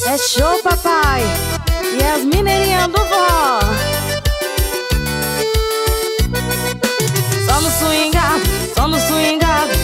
É show, papai. E as mineirinhas do forró. Só no swingado, só no swingado.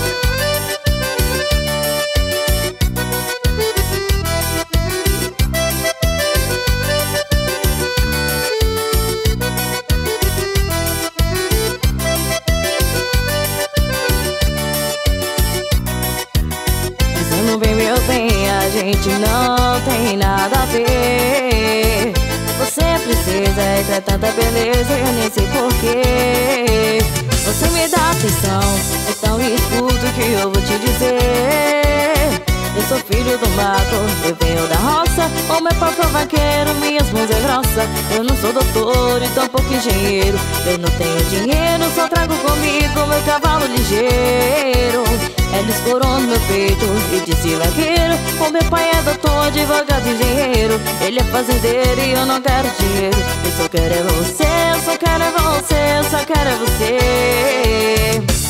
Pensando bem, meu bem, a gente não tem nada a ver. Você precisa é tanta beleza, eu nem sei porquê. Você me dá atenção, então escuta o que eu vou te dizer. Eu sou filho do mato, eu venho da roça. O meu pai foi vaqueiro, minhas mãos é grossa. Eu não sou doutor e tampouco engenheiro. Eu não tenho dinheiro, só trago comigo meu cavalo ligeiro. Ela escorou no meu peito e disse vaqueiro. O meu pai é doutor, advogado, engenheiro. Ele é fazendeiro e eu não quero dinheiro. Eu só quero é você, eu só quero é você, eu só quero é você.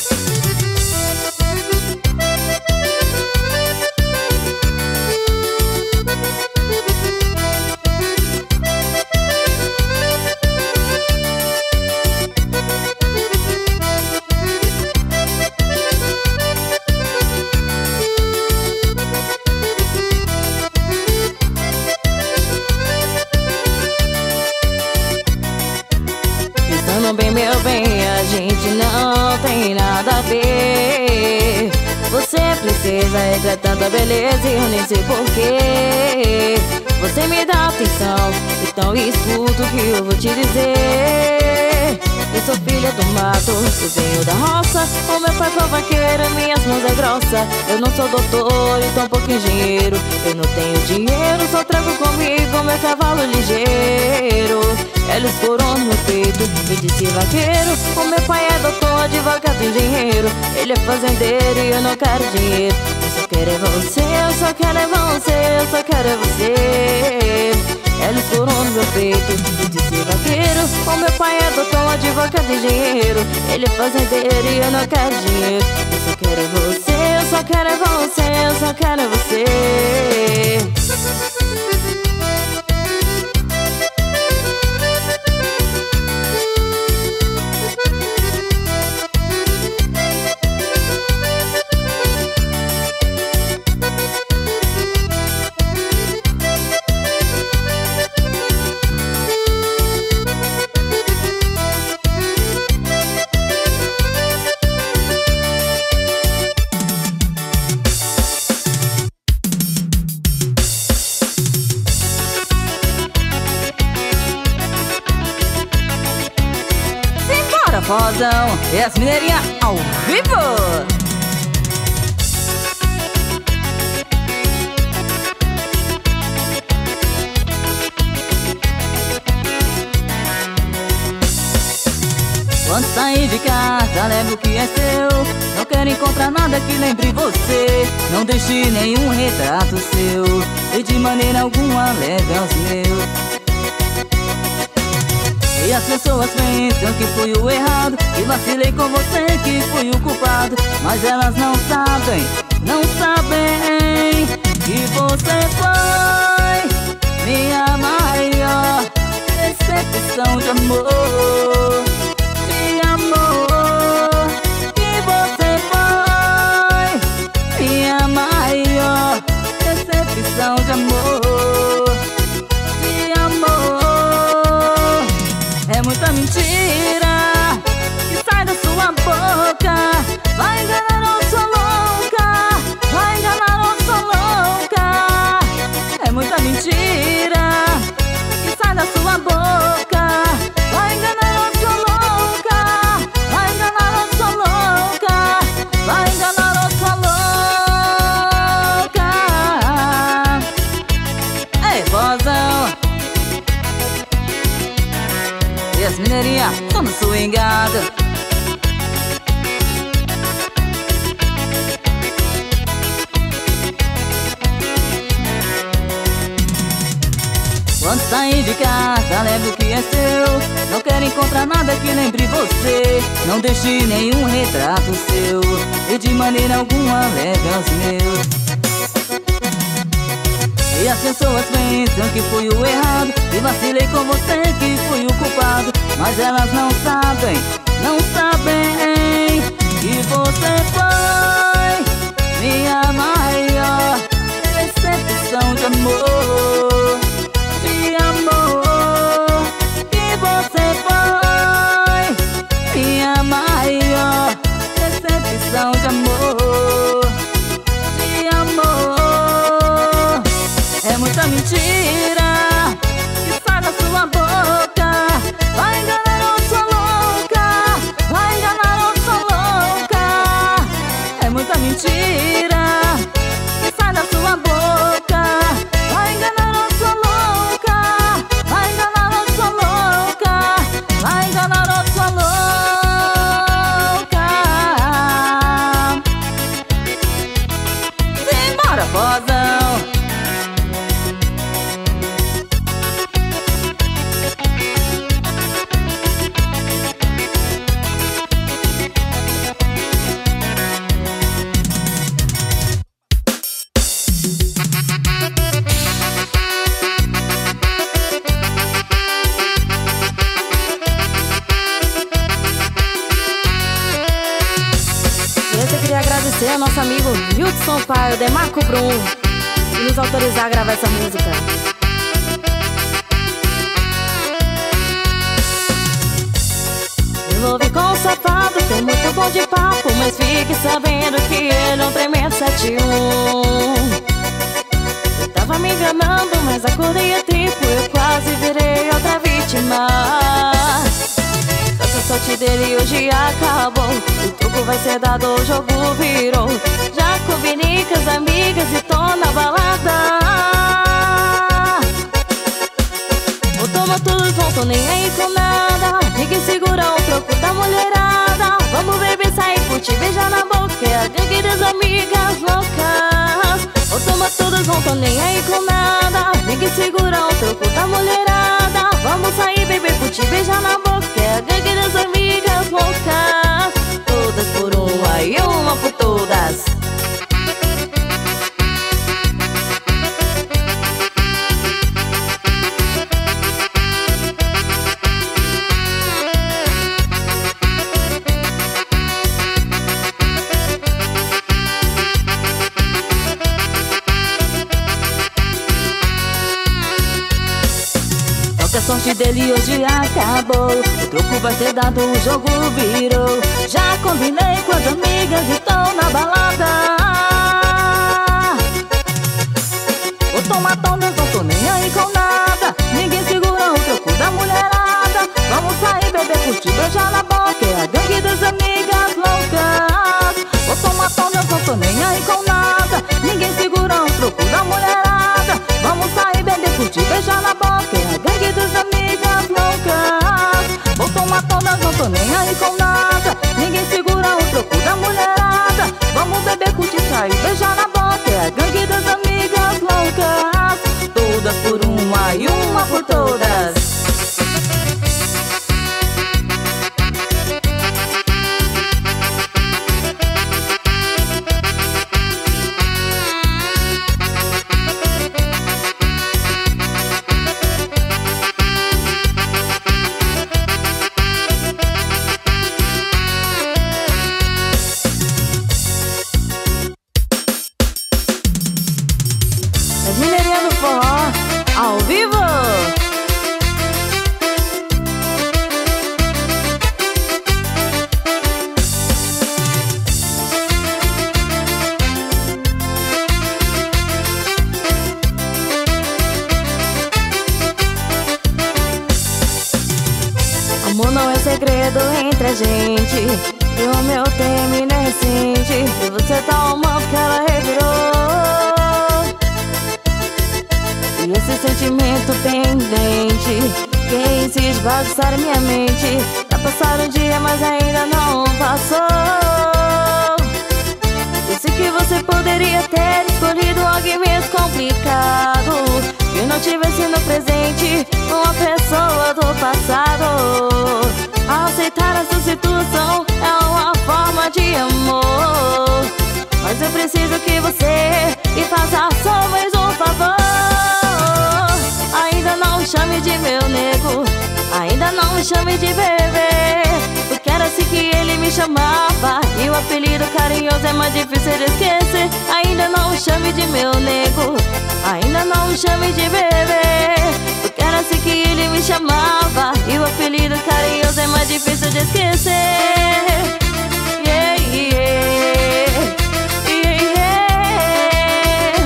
Bem, meu bem, a gente não tem nada a ver. Você precisa é tanta beleza e eu nem sei porquê. Você me dá atenção, então escuta o que eu vou te dizer. Eu sou filha do mato, eu venho da roça. O meu pai foi vaqueiro, minhas mãos é grossa. Eu não sou doutor e tampouco engenheiro. Eu não tenho dinheiro, só trago comigo meu cavalo ligeiro. Ela escorou no meu peito e disse vaqueiro. O meu pai é doutor, advogado, engenheiro. Ele é fazendeiro e eu não quero dinheiro. Eu só quero é você, eu só quero é você, eu só quero é você. Ela escorou no meu peito e disse vaqueiro. O meu pai é doutor, advogado, engenheiro. Ele é fazendeiro e eu não quero dinheiro. Eu só quero é você, eu só quero é você, eu só quero é você. Fozão e as mineirinhas ao vivo. Quando sair de casa, leva o que é seu. Não quero encontrar nada que lembre você. Não deixe nenhum retrato seu e de maneira alguma leve aos meus. E as pessoas pensam que fui o errado, que vacilei com você, que fui o culpado. Mas elas não sabem, não sabem que você foi minha maior decepção de amor. De amor, que você foi minha maior decepção de amor. É muita mentira que sai da sua boca. Vai enganar ou sou louca, vai enganar ou sou louca. É muita mentira que sai da sua boca. Vai enganar ou sou louca, vai enganar ou sou louca, vai enganar ou sou louca. Ei, vozão e as mineirinhas, tô no swingado. Quando sair de casa, leva o que é seu. Não quero encontrar nada que lembre você. Não deixe nenhum retrato seu e de maneira alguma leve aos meus. E as pessoas pensam que fui o errado e vacilei com você, que fui o culpado. Mas elas não sabem que você foi minha maior decepção de amor. De amor, que você foi minha maior decepção de amor. De amor, é muita mentira que sai da sua boca. Vai enganar ou sou louca, vai enganar ou sou louca. É muita mentira que sai da sua boca. Vai enganar ou sou louca, vai enganar ou sou louca, vai enganar ou sou louca. Simbora, vozão. Eu queria agradecer ao nosso amigo Hudson Paio, Demarco Brum, por nos autorizar a gravar essa música. Me envolvi com o safado, foi muito bom de papo, mas fique sabendo que ele é um tremendo 71. Eu tava me enganando, mas acordei a tempo, eu quase virei outra vítima. A sorte dele hoje acabou, o truco vai ser dado, o jogo virou. Já combinei com as amigas e tô na balada. Vou tomar tudo, não tô nem aí com nada. Ninguém segura o troco da mulherada. Vamos beber, sair, curtir, beijar na boca, é a gangue das amigas loucas. Vou tomar tudo, não tô nem aí com nada. Ninguém segura o troco da mulherada. Vamos sair, beber, curtir, beijar na boca, é a gangue das amigas loucas. Todas por uma e uma por todas. A sorte dele hoje acabou, o troco vai ser dado, o jogo virou. Já combinei com as amigas e tô na balada. Vou tomar todas, não tô nem aí com nada. Ninguém segura o troco da mulherada. Vamos sair, beber, curtir, beijar na boca, é a gangue das amigas loucas. Vou tomar todas, não tô nem aí com nada. Ninguém segura o troco da mulherada. Vamos sair, beber, curtir, beijar na boca, é a gangue das amigas loucas. Vou tomar todas, não tô nem aí com nada. Ninguém segura o troco da mulherada. Vamos beber, curtir, sair, beijar na boca, é a gangue das amigas loucas. Todas por uma e uma por todas. As mineirinhas do forró, ao vivo! Amor não é segredo entre a gente, e o meu término é recente, e você tá amando que ela revirou. E esse sentimento pendente que insiste bagunçar a minha mente. Já passaram um dia, mas ainda não passou. Disse que você poderia ter escolhido alguém menos complicado, que não tivesse no presente uma pessoa do passado. Aceitar essa situação é uma forma de amor, mas eu preciso que você me faça só mais um favor. me chame de bebê, porque era assim que ele me chamava. E o apelido carinhoso é mais difícil de esquecer. Ainda não me chame de meu nego, ainda não me chame de bebê, porque era assim que ele me chamava. E o apelido carinhoso é mais difícil de esquecer. Yeah, yeah, yeah, yeah.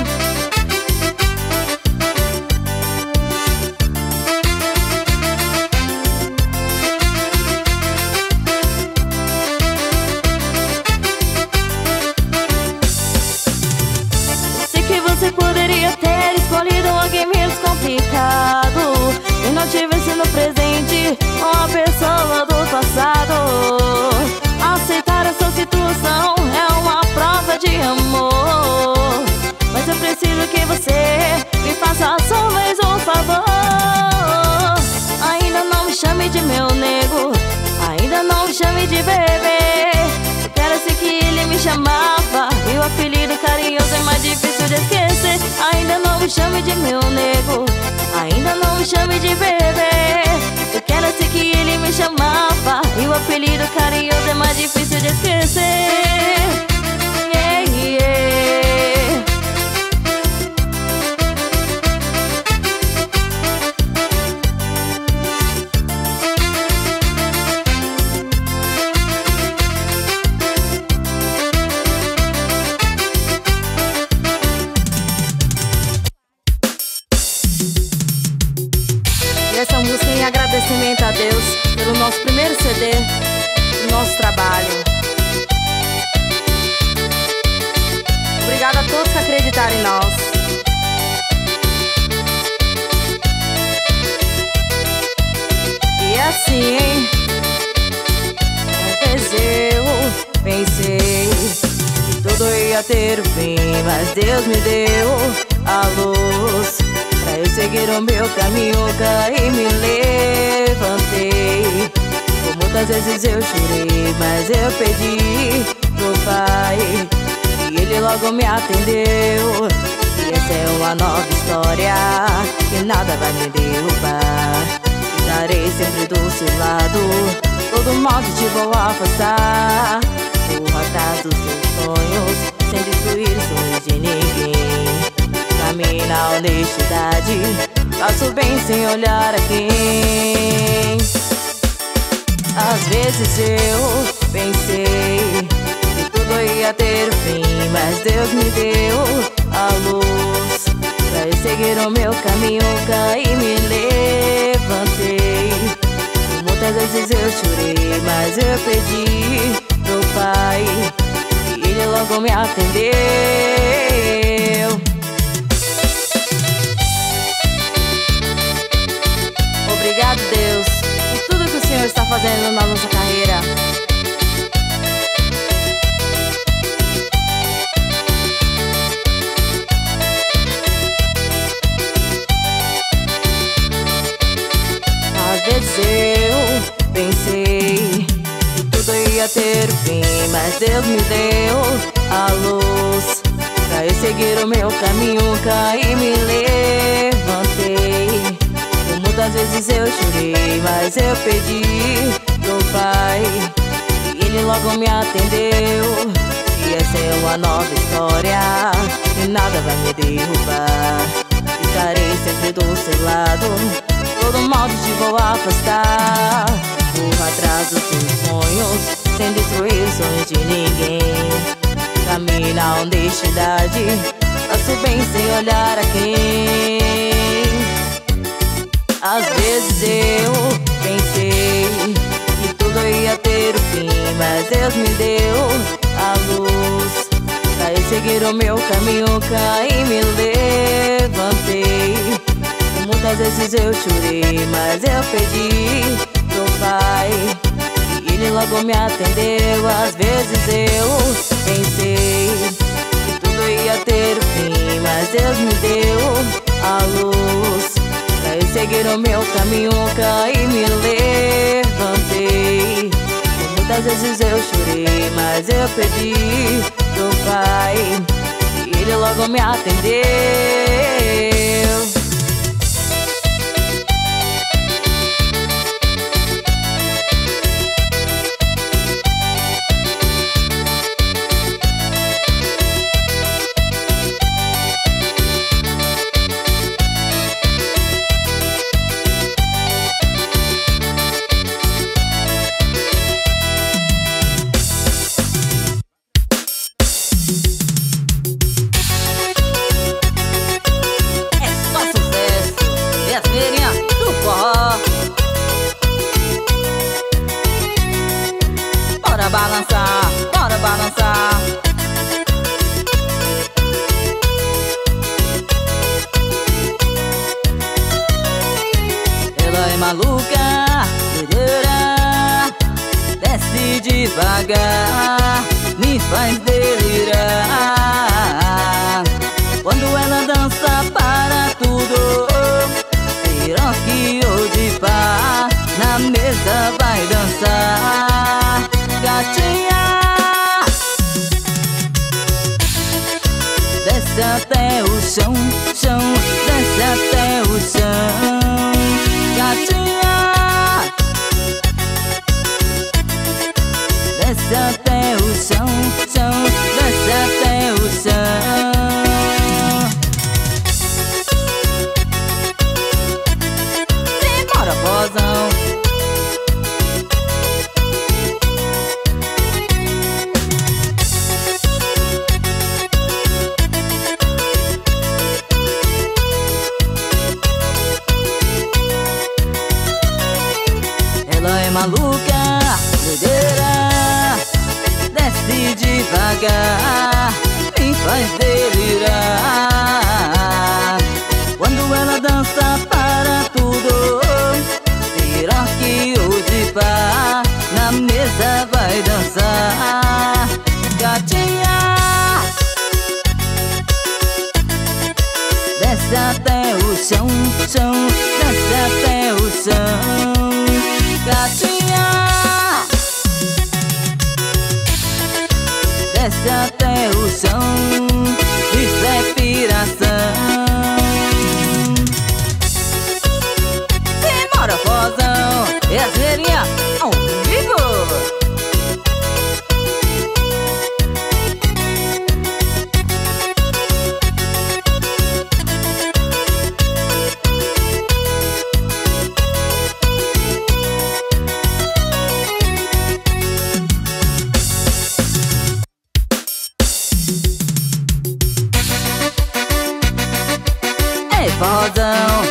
Sei que você poderia ter escolhido alguém menos complicado e não tivesse no presente uma pessoa do passado. Aceitar essa situação é uma prova de amor, mas eu preciso que você me faça só mais um favor. Ainda não me chame de meu nego, ainda não me chame de bebê, porque era assim que ele me chamava. E o apelido carinhoso é mais difícil de esquecer. Ainda não me chame de meu nego, ainda não me chame de bebê, porque era assim que ele me chamava. E o apelido carinhoso é mais difícil de esquecer. Yeah, yeah. Essa música em agradecimento a Deus pelo nosso primeiro CD, do nosso trabalho. Obrigada a todos que acreditaram em nós. E assim, hein? Às vezes eu pensei que tudo ia ter um fim, mas Deus me deu a luz pra eu seguir o meu caminho, caí e me levantei. Por muitas vezes eu chorei, mas eu pedi pro Pai e Ele logo me atendeu. E essa é uma nova história, que nada vai me derrubar. Estarei sempre do seu lado, todo mal que te vou afastar. Corra atrás dos seus sonhos, sem destruir os sonhos de ninguém. Caminho na honestidade, faço bem sem olhar a quem. Às vezes eu pensei que tudo ia ter fim, mas Deus me deu a luz pra eu seguir o meu caminho, caí e me levantei. Muitas vezes eu chorei, mas eu pedi pro Pai e Ele logo me atendeu. Obrigado, Deus, por tudo que o Senhor está fazendo na nossa carreira. Às vezes eu pensei que tudo ia ter fim, mas Deus me deu a luz pra eu seguir o meu caminho, caí e me levantei. Muitas vezes eu chorei, mas eu pedi pro Pai e Ele logo me atendeu. E essa é uma nova história, que nada vai me derrubar. Estarei sempre do seu lado, todo mal que te vou afastar. Corra atrás dos seus sonhos, sem destruir os sonhos de ninguém. Caminho na honestidade, faço bem sem olhar a quem. Às vezes eu pensei que tudo ia ter um fim, mas Deus me deu a luz pra eu seguir o meu caminho, caí e me levantei. Muitas vezes eu chorei, mas eu pedi pro Pai e Ele logo me atendeu. Às vezes eu pensei que tudo ia ter um fim, mas Deus me deu a luz pra eu seguir o meu caminho, caí e me levantei. Muitas vezes eu chorei, mas eu pedi pro Pai e Ele logo me atendeu. maluca, doideira, desce devagar, me faz delirar. Quando ela dança para tudo, piroque ou de pá, na mesa vai dançar. Gatinha, desce até o chão, chão, desce até o chão. Gatinha, desce até o chão, chão, desce até o chão. Simbora, vozão. Ela é maluca, doideira, desce devagar, me faz delirar. Quando ela dança para tudo, piroque ou de pá, na mesa vai dançar. Gatinha, desce até o chão, chão, desce até o chão. Gatinha, desce até o chão, isso é piração. Simbora, vozão, é a zoeirinha ao vivo. Forrozão.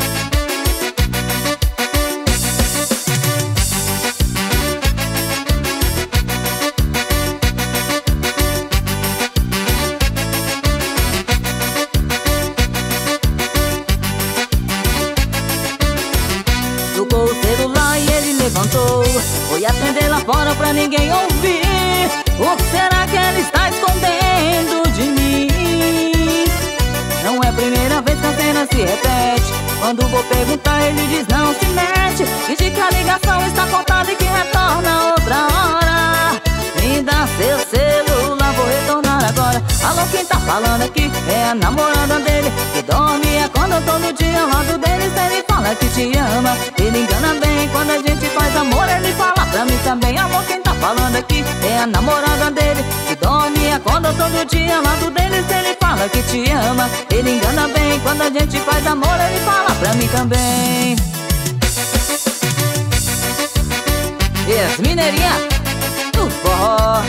Tocou o celular e ele levantou, foi atender lá fora pra ninguém ouvir. O que será que ele está escondendo de mim? Não é a primeira vez que a cena se repete. Quando vou perguntar ele diz não se mete, e de que a ligação está cortada e que retorna outra hora. Me dá seu celular, vou retornar agora. Alô, quem tá falando aqui é a namorada dele, que dorme e acorda todo dia ao lado dele. Se ele fala que te ama, ele engana bem. Quando a gente faz amor ele fala pra mim também. Alô, quem tá falando aqui é a namorada dele, que dorme e acorda todo dia ao lado dele. Se ele fala que te ama, ele engana bem. Quando a gente faz amor ele fala pra mim também. E as mineirinhas do forró.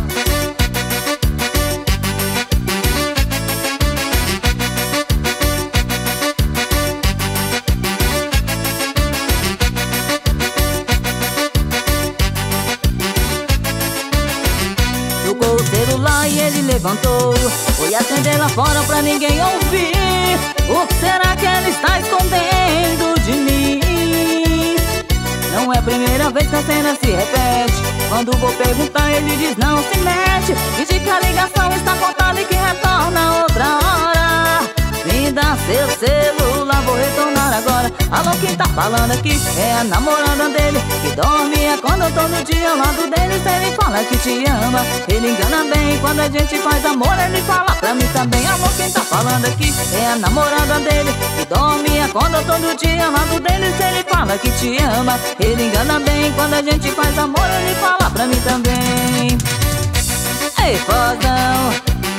Tocou o celular e ele levantou, foi atender lá fora pra ninguém ouvir. O que será que ele está escondendo de mim? Não é a primeira vez que a cena se repete. Quando vou perguntar ele diz não se mete, e de que a ligação está cortada e que retorna outra hora. Me dá seu celular, vou retornar agora. Alô, quem tá falando aqui é a namorada dele, que dorme e acorda todo dia ao lado dele. Se ele fala que te ama, ele engana bem. Quando a gente faz amor ele fala pra mim também. Alô, quem tá falando aqui é a namorada dele, que dorme e acorda todo dia ao lado dele. Se ele fala que te ama, ele engana bem. Quando a gente faz amor ele fala pra mim também. Ei, fozão.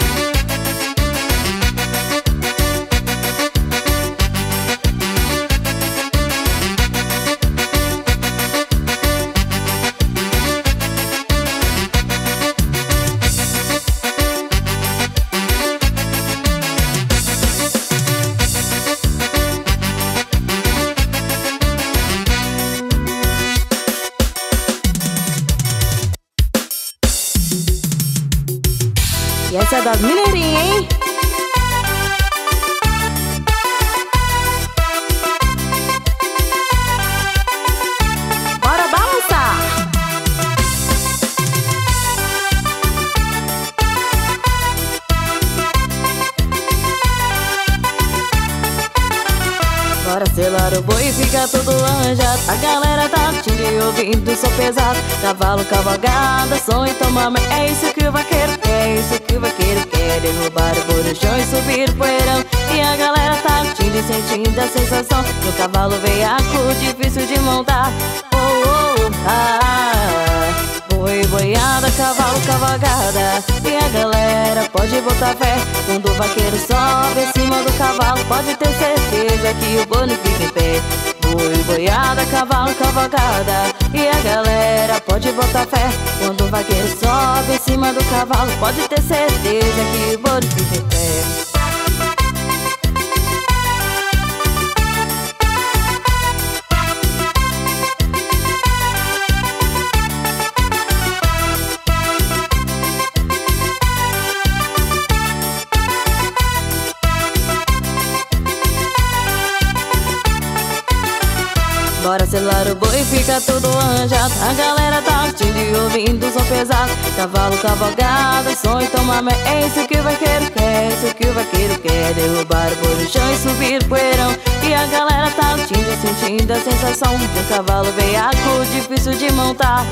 E essa é das mineirinhas, hein? selar o boi e fica tudo arranjado. A galera tá curtindo e ouvindo som pesado. Cavalo, cavalgada, som e tomar. É isso que o vaqueiro quer, é isso que o vaqueiro quer. Derrubar o boi no chão e subir o poeirão. E a galera tá curtindo e sentindo a sensação do cavalo veiaco, difícil de montar. Boi, boiada, cavalo, cavalgada. E a galera pode botar fé. Quando o vaqueiro sobe em cima do cavalo, pode ter certeza que o boi não fica em pé. Boi, boiada, cavalo, cavalgada. E a galera pode botar fé. Quando o vaqueiro sobe em cima do cavalo, pode ter certeza que o boi não fica em pé. Bora selar o boi e fica tudo arranjado. A galera tá curtindo e ouvindo o som pesado. Cavalo, cavalgada, som e tomar. É isso que o vaqueiro quer, é isso que o vaqueiro quer. Derrubar o boi no chão e subir o poeirão. E a galera tá curtindo e sentindo a sensação de um cavalo veiaco, difícil de montar.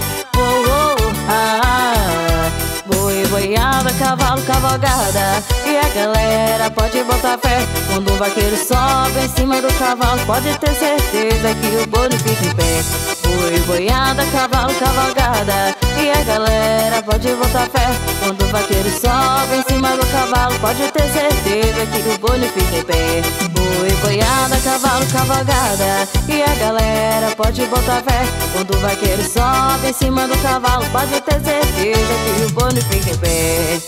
Boi, boiada, cavalo, cavalgada. E a galera pode botar fé. Quando o vaqueiro sobe em cima do cavalo, pode ter certeza que o boi não fica em pé. Boi, boiada, cavalo, cavalgada. E a galera pode botar fé. Quando o vaqueiro sobe em cima do cavalo, pode ter certeza que o boi não fica em pé. Boi, boiada, cavalo, cavalgada. E a galera pode botar fé. Quando o vaqueiro sobe em cima do cavalo, pode ter certeza que o boi não fica em pé.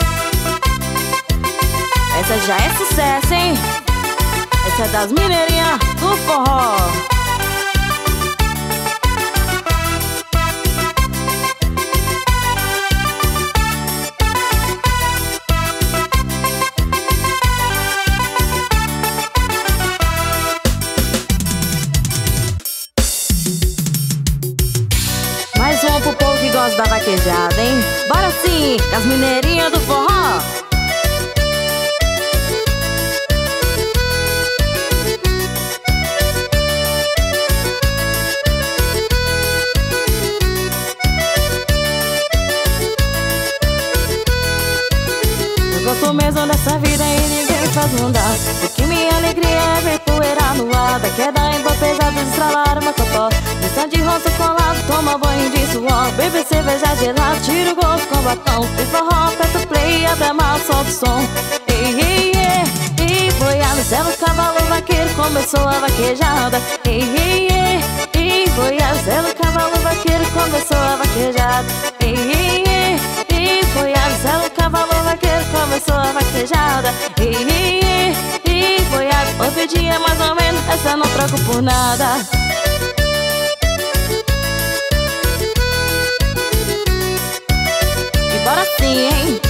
Essa já é sucesso, hein? Essa é das mineirinhas do forró. Mais um pro povo que gosta da vaquejada, hein? Bora sim, as mineirinhas do forró. Eu gosto mesmo dessa vida e ninguém faz mudar. Porque minha alegria é ver poeira no ar. Da queda em boa pesada, estralar uma copó. Vista de rosto colado, toma banho de suor. Bebe cerveja gelada, tira o gosto com batom. Tem forró, aperta o play, abre a mala, solta o som. Ei, ei, ei, ei, boiada, sela o cavalo, vaqueiro, começou a vaquejada. Ei, ei, ei, ei, boiada, sela o cavalo, vaqueiro, começou a vaquejada. Ei, ei, ei, ei, boiada, sela o cavalo, vaqueiro, começou a vaquejada. Ei, ei, ei, ei, boiada, outro dia mais ou menos, essa não troco por nada. E bora sim, hein?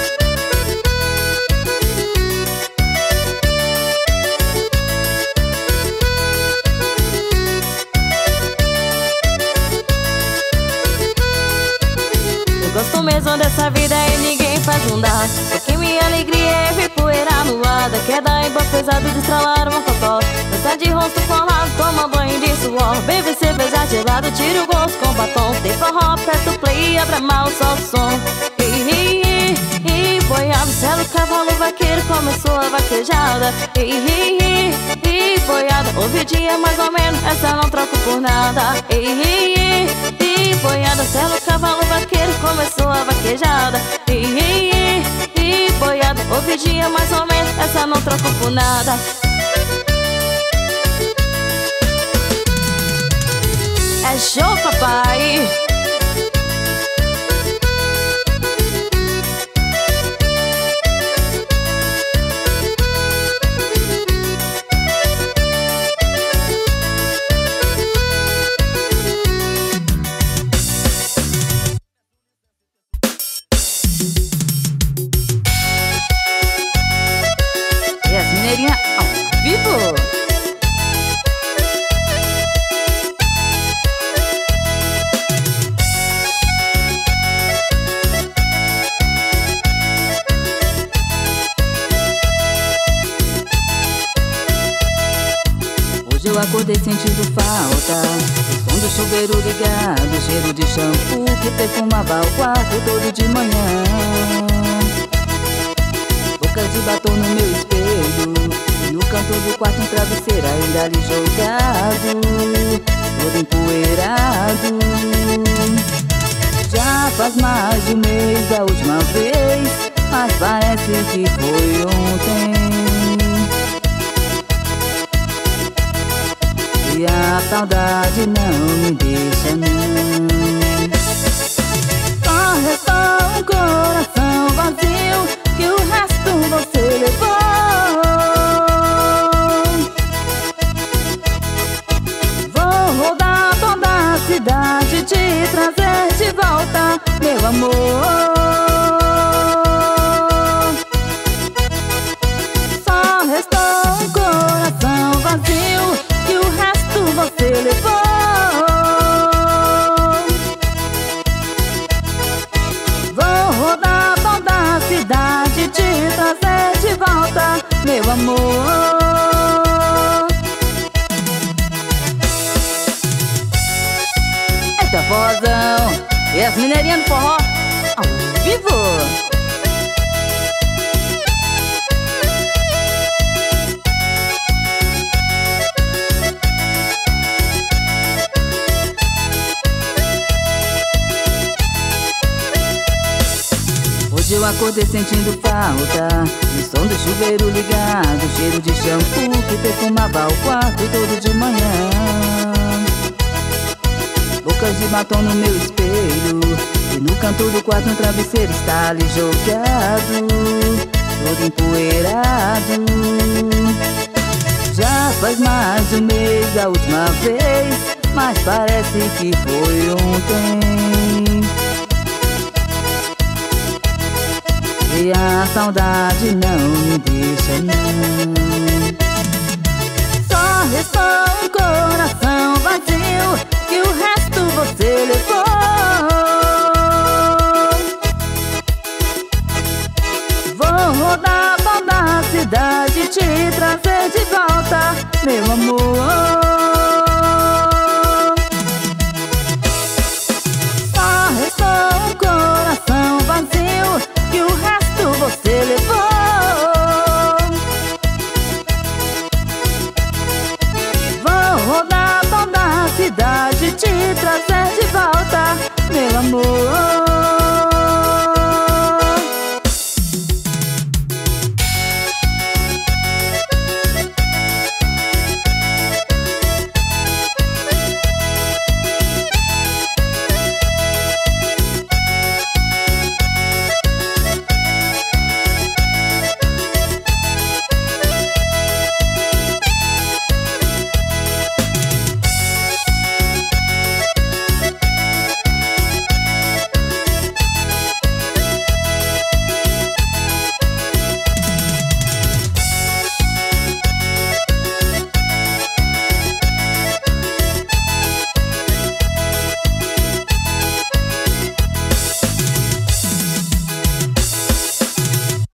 Gosto mesmo dessa vida e ninguém faz mudar. Porque minha alegria é ver poeira no ar. Da queda em boa pesada de estralar uma cocó. Dança de rosto colado, toma banho de suor. Bebe cerveja gelada, tira o gosto com batom. Tem forró, aperta o play, abre a mala, solta o som. Ei, ei, ei, ei, boiada, sela o cavalo, vaqueiro, começou a vaquejada. Ei, ei, ei, ei, boiada, ouve o dia mais ou menos, essa não troco por nada. Ei, ei, ei, ei, boiada, sela o cavalo, vaqueiro, começou a vaquejada. Ei, ei, ei, ei, boiada, ouve o dia mais ou menos, essa não troco por nada. É show, papai! E as mineirinhas ao vivo! eu acordei sentindo falta o som do chuveiro ligado, cheiro de shampoo que perfumava o quarto todo de manhã. Bocas de batom no meu espelho, e no canto do quarto um travesseiro ainda ali jogado, todo empoeirado. Já faz mais de um mês da última vez, mas parece que foi ontem. E a saudade não me deixa não. Só restou um coração vazio, que o resto você levou. Vou rodar toda a cidade, te trazer de volta, meu amor. Só restou um coração vazio, que o resto você levou. Vou rodar toda a cidade, te trazer de volta, meu amor. Eita vozão, e as mineirinhas do forró ao vivo. Hoje eu acordei sentindo falta do som do chuveiro ligado, cheiro de shampoo que perfumava o quarto todo de manhã. Bocas de batom no meu espelho, e no canto do quarto um travesseiro está ali jogado, todo empoeirado. Já faz mais de um mês da última vez, mas parece que foi ontem. E a saudade não me deixa não. Só restou um coração vazio, que o resto você levou. Vou rodar toda a cidade, te trazer de volta, meu amor. Só restou um coração vazio, que o resto você levou. Vou rodar toda a cidade, te trazer de volta, meu amor.